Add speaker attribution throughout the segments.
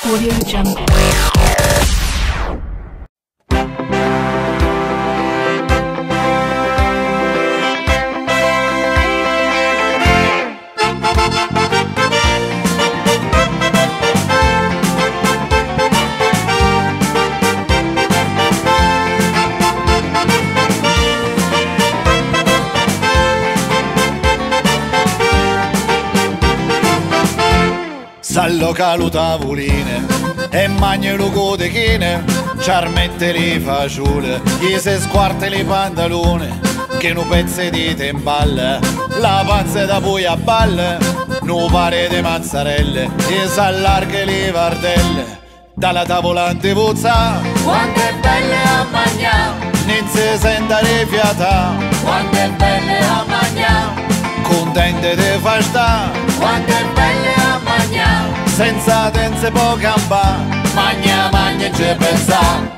Speaker 1: Audio Jungle.
Speaker 2: S'alloca tavoline e magna le cotechine, ciarmette le fagiole, gli si squarte le pantalone, che nu pezzi di temballe, la panza da poi a balle, nu pare di mozzarelle, e s'allarga le vardelle, dalla tavolante puzza,
Speaker 3: quanto è belle a mangiare,
Speaker 2: non si sente le fiata,
Speaker 3: quanto è belle a mangiare,
Speaker 2: contente di far sta,
Speaker 3: quanto è belle a mangiare,
Speaker 2: senza tenze può campare,
Speaker 3: magna magna e ci pensa.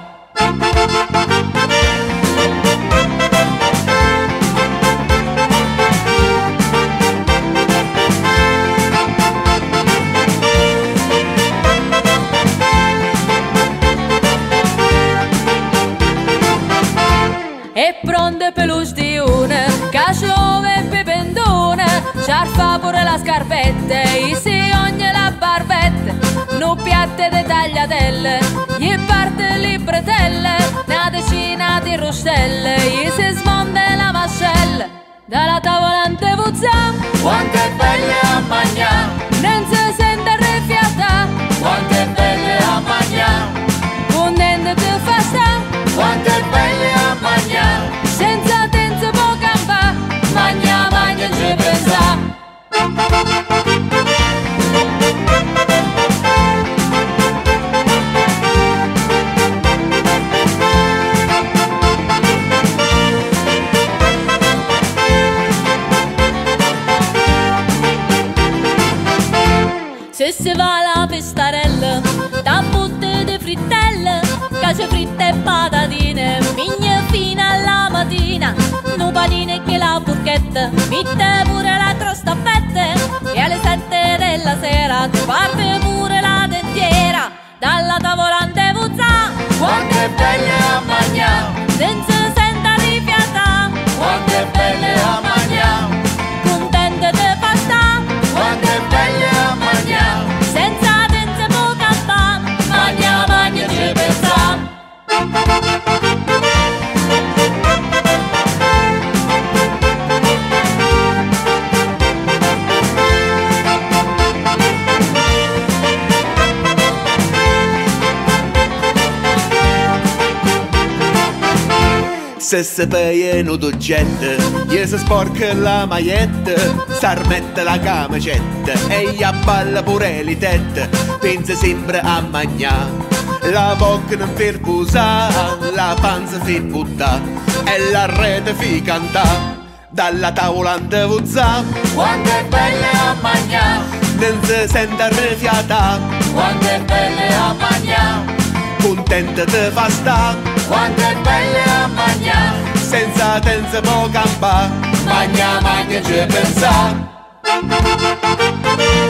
Speaker 4: E pronte per lo stione, caciove e pependone, c'arfa pure la scarpette, e si ogni la barbette, no piatte de tagliatelle, gli parte le bretelle, una decina di rustelle, gli si smonde la mascella, dalla tavolante puzza,
Speaker 3: quanto è belle a mangiare,
Speaker 4: non si sente rifiata,
Speaker 3: quanto è belle a mangiare,
Speaker 4: contente di festa,
Speaker 3: quanto è belle a mangiare,
Speaker 4: senza tenze può campare,
Speaker 3: magna magna e ci pensa.
Speaker 4: Se si va alla pestarella, da butte di frittelle, cace fritte e patatine, migne fino alla mattina, no panine che la burchetta, mette pure la crosta a fette, e alle 7 della sera ti parte pure la dentiera, dalla tavolante puzza,
Speaker 3: quanto è belle a mangiare,
Speaker 4: senza senta rifiata,
Speaker 3: quanto è belle a mangiare,
Speaker 4: contente di pasta,
Speaker 3: quanto è belle a mangiare,
Speaker 4: senza tenze può campare,
Speaker 3: magna magna e ci pensa.
Speaker 5: Se si peiano d'oggetto, gli si sporca la maglietta, s'armette la camicetta e gli abballa pure le tette, pensa sempre a mangiare. La bocca non per posare, la panza fi buttare e la rete fi cantare. Dalla tavolante puzza,
Speaker 3: quanto è belle a mangiare,
Speaker 5: non si sente rifiata,
Speaker 3: quanto è belle a mangiare,
Speaker 5: contenta di fa sta,
Speaker 3: quanto è belle a mangiare,
Speaker 5: senza tenze può campare,
Speaker 3: magna magna e ci pensa.